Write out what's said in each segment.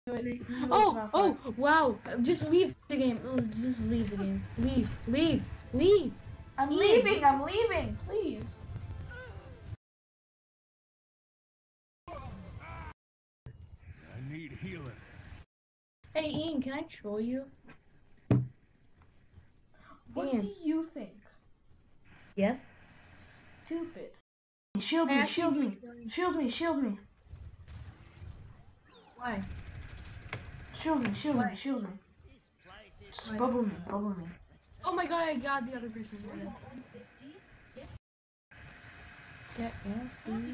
Oh, wow. Just leave the game. Oh, just leave the game. Leave. I'm Ian. leaving, please. I need healing. Hey, Ian, can I troll you? What Ian. do you think? Yes? Stupid. Shield me. Shield me. Why? Shield me. Just bubble me. Oh my god, I got the other person. Get nasty.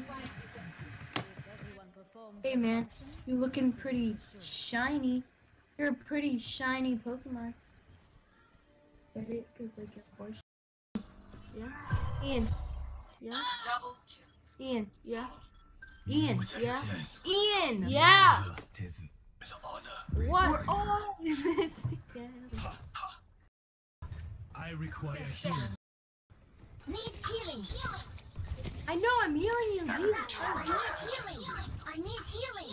Hey man, you looking pretty shiny. You're a pretty shiny Pokemon. Get it? Cause like of course. Yeah. Ian. Yeah. Ian. Yeah. Ian. Yeah. Ian. Yeah. What? We're all in this together. I require healing. Need healing. I know I'm healing you. Jesus. I need healing.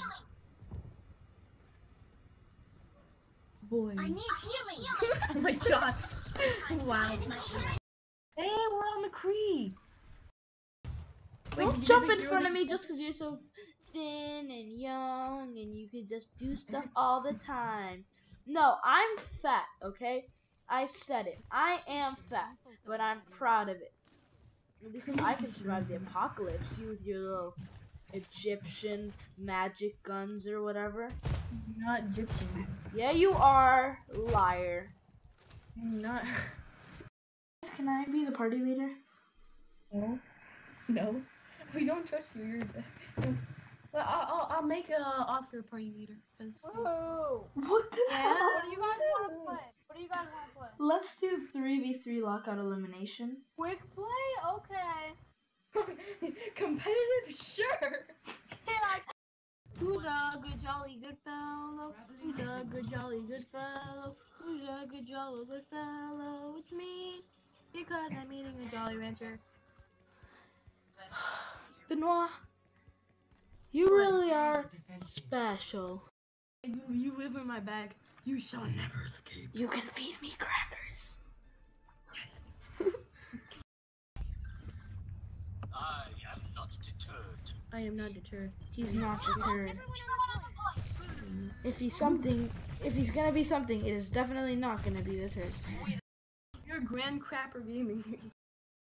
Boy. I need healing. Oh my god. Wow. Hey, we're on the Cree. Don't jump in front of me just because you're so thin and young and you can just do stuff all the time. No, I'm fat, okay? I said it. I am fat, but I'm proud of it. At least I can survive the apocalypse. You with your little Egyptian magic guns or whatever. Not Egyptian. Yeah, you are, liar. I'm not. Can I be the party leader? No. No. We don't trust you. You're. Well, I'll make Oscar party leader. Whoa! What the Yeah. hell? What do you guys want to play? What do you guys want to play? Let's do 3v3 lockout elimination. Quick play? Okay. Competitive, sure. Yeah, Who's a good jolly good fellow? Who's a good jolly good fellow? Who's a good jolly good fellow? It's me, because I'm eating a Jolly Rancher. Benoit, you really are special. You live in my bag. You shall never escape. You can feed me crackers. Yes. I am not deterred. I am not deterred. He's not deterred. If he's gonna be something, it is definitely not gonna be deterred. You're Grand Crapper Gaming.